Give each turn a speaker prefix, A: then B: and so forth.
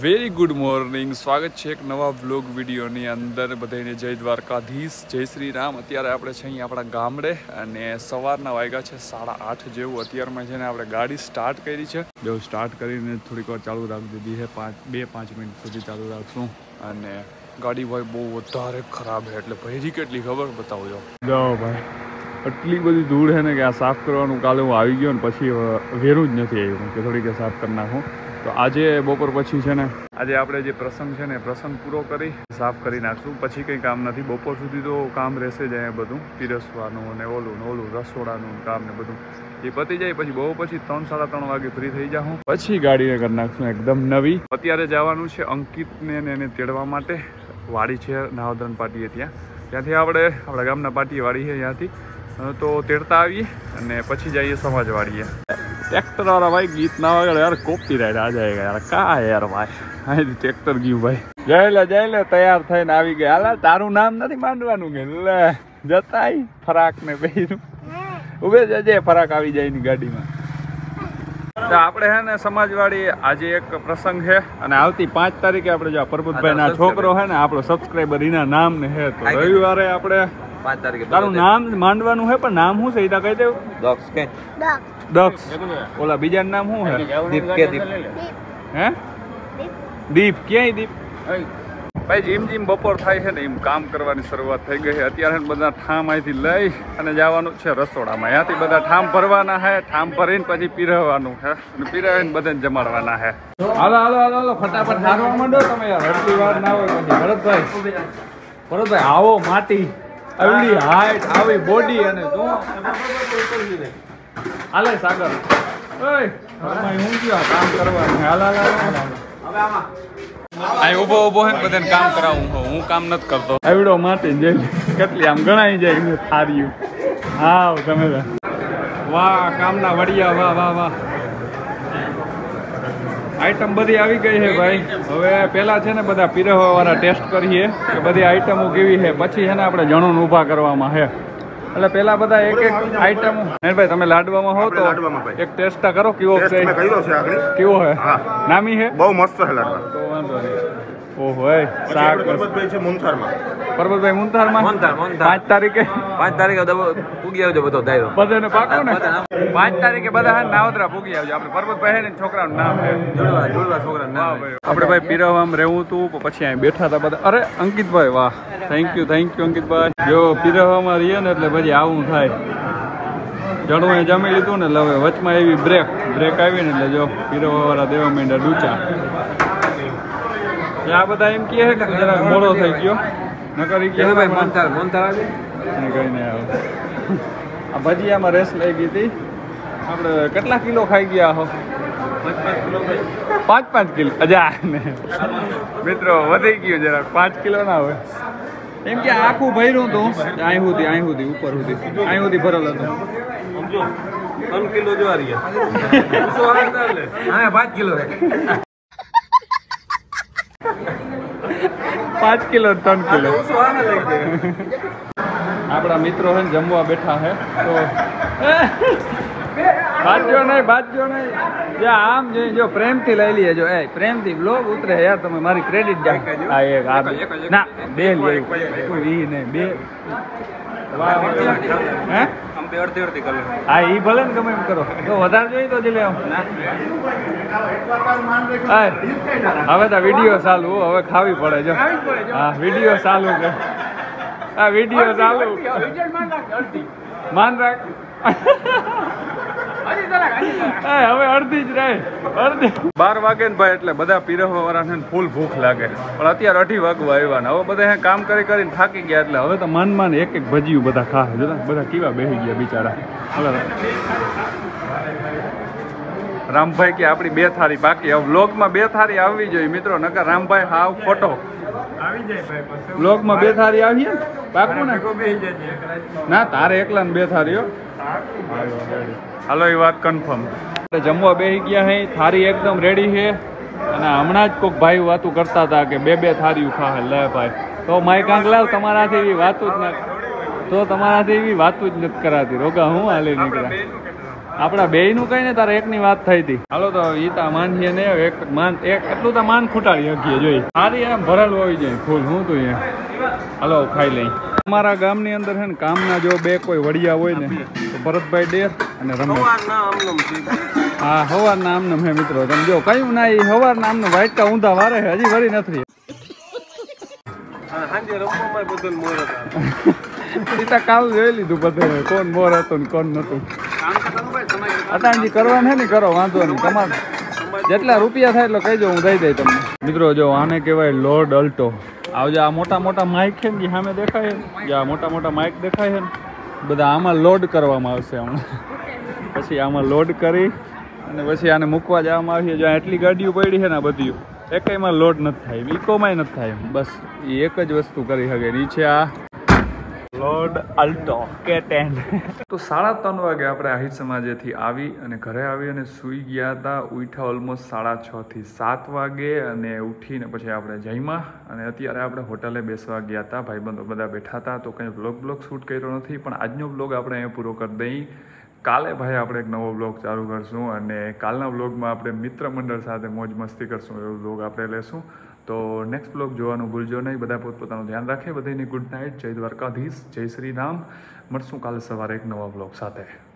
A: Very good morning, સ્વાગત છે એક નવા વ્લોગ વિડીયોની અંદર. બધાને જય દ્વારકાધીશ, જય શ્રી રામ. અત્યારે આપણે છે અહીં આપણા ગામડે અને સવારના વાગ્યા છે 8:30 જેવું. અત્યારમાં છે ને આપણે ગાડી સ્ટાર્ટ કરી છે. જો સ્ટાર્ટ કરીને થોડીક વાર ચાલુ રાખી દીધી છે, 2-5 મિનિટ સુધી ચાલુ રાખશું. અને ગાડી ભાઈ બહુ વધારે ખરાબ છે, એટલે ભરી કેટલી ખબર બતાવજો. જો ભાઈ એટલી બધી ધૂળ છે ને કે આ સાફ કરવાનું કાલે હું આવી ગયો ને પછી વેરું જ નથી આવ્યું કે થોડીક સાફ કરી નાખું. તો આજે બપોર પછી છે ને આજે આપણે જે પ્રસંગ છે ને પ્રસંગ પૂરો કરી સાફ કરી નાખશું. પછી કંઈ કામ નથી, બપોર સુધી તો કામ રહેશે જ. અહીંયા બધું પીરસવાનું ને ઓલું રસોડાનું કામ ને બધું એ પતી જાય પછી બહુ પછી 3-3:30 વાગે ફ્રી થઈ જાઉં. પછી ગાડીને કરી નાખશું એકદમ નવી. અત્યારે જવાનું છે અંકિતને એને તેડવા માટે. વાડી છે નાવદન પાટીએ, ત્યાંથી આપણે આપણા ગામના પાટીએ વાડી છે, ત્યાંથી તો તેડતા આવીએ અને પછી જઈએ સમાજવાડીએ. ट्रैक्टर वाला भाई गीत ना वगैरह यार कॉपी राइट आ जाएगा यार. का यार भाई हाँ ट्रैक्टर गયું भाई. जय ले तैयार થઈને આવી ગયા. હાલા તારું નામ નથી માંડવાનું કે લે જતાઈ ફરાક ને પહેર્યું ઉભે જજે ફરાક આવી જાય ની ગાડીમાં. તો આપણે હે ને સમાજવાડી આજે એક પ્રસંગ છે અને આવતી 5 તારીખે આપણે જો પરબતભાઈ ના છોકરો હે ને આપણો સબસ્ક્રાઇબર એના નામ ને હે તો રવિવારે આપણે 5 તારીખે તારું નામ માંડવાનું હે. પણ નામ શું છે એ કહી દેવું. દક્ષ કે દક્ષ. ઓલા બીજા નામ શું હે? દીપ કે દીપ હે દીપ ક્યાંય દીપ ભાઈ. જેમ બપોર થાય છે ને એમ કામ કરવાની શરૂઆત થઈ ગઈ છે. અત્યારે બધા ઠામ અહીંથી લઈ અને જવાનું છે રસોડામાં. ત્યાંથી બધા ઠામ ભરવાના છે. ઠામ ભરીને પછી પીરવવાનું છે અને પીરવીને બધાને જમાડવાના છે. હાલો હાલો હાલો હાલો ફટાફટ હારવા માંડો તમે યાર. એટલી વાર ના હોય પછી. ભરતભાઈ આવો માટી આવડી હાઈટ આવી બોડી અને હાલે સાગર ઓય હું ગયો કામ કરવાનું. હાલ હાલ અહીં ઉભો હે ને બધાને કામ કરાવું. હું કામ નથી કરતો. આવડો માટી જઈ કેટલી આમ ગણાઈ જાય ને થાર્યું. હા તમે વાહ કામના વડિયા વાહ વાહ વાહ. આઈટમ બધી આવી ગઈ છે ભાઈ. હવે પેલા છે ને બધા પીરવવા વાળા ટેસ્ટ કરીએ કે બધી આઈટમો કેવી છે. પછી છે ને આપણે જણોને ઊભા કરવામાં છે. એટલે પેલા બધા એક આઈટમો. ભાઈ તમે લાડવામાં હો તો એક ટેસ્ટ કરો કેવો છે. કેવો છે? નામી છે?
B: બહુ મસ્ત છે લાડવા.
A: તો વાંધો નહીં. ઓહો શાક
B: પરબતભાઈ છે મુંથારમાં.
A: પરબતભાઈ મુંથારમાં 5 તારીખે
C: પૂગી આવજો બધો દાયરો
A: બધાને પાકો ને. 5 તારીખે બધા હે નાવદરા પૂગી આવજો. આપણે પરબતભાઈ હે ને છોકરાનું નામ છે
C: જોડવા છોકરાનું નામ.
A: આપણે ભાઈ પીરવવામાં રહેવું હતું પછી અહીં બેઠા હતા બધા. અરે અંકિતભાઈ વાહ થેન્ક યુ અંકિતભાઈ. જો પીરવવામાં રહીએ ને એટલે પછી આવું થાય. જણું એ જમી લીધું ને એટલે હવે વચમાં એવી બ્રેક આવી ને એટલે જો પીરવવા વાળા દેવા માંડ્યા ડૂચા. આ બધા એમ કહે કે જરા મોડો થઈ ગયો નકર કઈ નહીં આવે. આ ભજીયામાં રેસ લઈ ગઈ હતી. આપણે કેટલા કિલો ખાઈ ગયા હો? 5 કિલો. અજા ને મિત્રો વધી ગયું જરાક. 5 કિલો ના હોય એમ કે આખું ભર્યું હતું. અહીં સુધી ઉપર સુધી અહીં સુધી ભરેલ હતું.
C: 3 કિલો જો આ રહ્યા 5 કિલો
A: 5 કિલો 3 કિલો. આપણા મિત્રો છે ને જમવા બેઠા છે તો બાજજો નહીં આમ જો પ્રેમથી લઈ લઈએ. જો પ્રેમથી બ્લોગ ઉતરે યાર. તમે મારી ક્રેડિટ ના 2 લેવું કોઈ નહીં 2 હે હા એ ભલે ને ગમે એમ કરો. તો વધારે જોઈએ તો જ લે. હવે તો વિડીયો ચાલુ. હવે ખાવી પડે. જો હા વિડીયો ચાલુ છે. આ વિડીયો ચાલુ માન રાખ. હવે અડધી જ રહે. 12 વાગે ને ભાઈ એટલે બધા પીરવવા વાળાને ફૂલ ભૂખ લાગે. પણ અત્યારે 2:30 વાગવા આવ્યા ને હવે બધા કામ કરીને થાકી ગયા એટલે હવે તો માન એક ભજીયું બધા ખાય. જો બધા કેવા બેસી ગયા બિચારા. રામભાઈ કે આપણી 2 થાળી બાકી. હવે વ્લોગમાં 2 થાળી આવવી જોઈએ મિત્રો. નકર રામભાઈ હાવ ખોટો આવી જાય. વ્લોગમાં 2 થાળી આવીએ પાકું ને. ના તારે એકલા ને 2 થાળીઓ. હાલો એ વાત કન્ફર્મ. જમવા બેસી ગયા હે. થાળી એકદમ રેડી છે અને હમણાં જ કોઈક ભાઈ વાતું કરતા હતા કે 2 થાળીઓ ખા. લે ભાઈ તો માય કાંક લાવ. તમારાથી એવી વાતું જ નથી કરાતી. રોગા હું હાલી નીકળ્યા. આપણા બેયનું કઈ ને તારે એકની વાત થઈ હતી. હાલો તો ઈ તા માનીએ ને એક એટલું તો માન ખૂટાડી શકીએ જોઈ. સારી એમ ભરેલું હોવી જોઈએ ફૂલ. હું તો હાલો ખાઈ લઈ. અમારા ગામની અંદર છે ને કામના જો બે કોઈ વડિયા હોય ને તો ભરતભાઈ ડેર અને રમેશ. હા હવારના આમને હે મિત્રો. તમે જો કયું ના એ હવારના આમને વાટકા ઊંધા વારે છે હજી વળી નથી. સીતા કાલ જોઈ લીધું બધે કોણ મોર હતો ને કોણ નતું. અટાણજી કરવાનું છે ને કરો વાંધો નહીં. તમારે જેટલા રૂપિયા થાય એટલો કહીજો હું દઈ દઈ તમને. મિત્રો જો આને કહેવાય લોડ અલ્ટો. આવજે આ મોટા મોટા માઇક છે ને જે સામે દેખાય છે જે આ મોટા મોટા માઇક દેખાય છે ને બધા આમાં લોડ કરવામાં આવશે હમણાં. પછી આમાં લોડ કરી અને પછી આને મૂકવા જવામાં આવશે. જ્યાં એટલી ગાડીઓ પડી છે ને આ બધી એકમાં લોડ નથી થાય, ઇકોમાંય નથી થાય. બસ એ એક જ વસ્તુ કરી શકે. નીચે આ લોડ અલ્ટો K10. તો 3:30 વાગે આપણે આહિર સમાજેથી આવી અને ઘરે આવી અને સૂઈ ગયા હતા. ઉઠ્યા ઓલમોસ્ટ 6:30 થી 7 વાગે અને ઉઠીને પછી આપણે જમ્યા અને અત્યારે આપણે હોટલે બેસવા ગયા હતા. ભાઈબંધો બધા બેઠા હતા તો કંઈ બ્લોગ શૂટ કર્યો નથી. પણ આજનો બ્લોગ આપણે અહીંયા પૂરો કરી દઈ. કાલે ભાઈ આપણે એક નવો બ્લોગ ચાલુ કરશું અને કાલના બ્લોગમાં આપણે મિત્ર મંડળ સાથે મોજ મસ્તી કરશું એવો બ્લોગ આપણે લેશું. તો નેક્સ્ટ બ્લોગ જોવાનું ભૂલજો નહીં. બધા પોતપોતાનું ધ્યાન રાખે. બધાની ગુડ નાઇટ. જય દ્વારકાધીશ, જય શ્રી રામ. મળશું કાલે સવારે એક નવા બ્લોગ સાથે.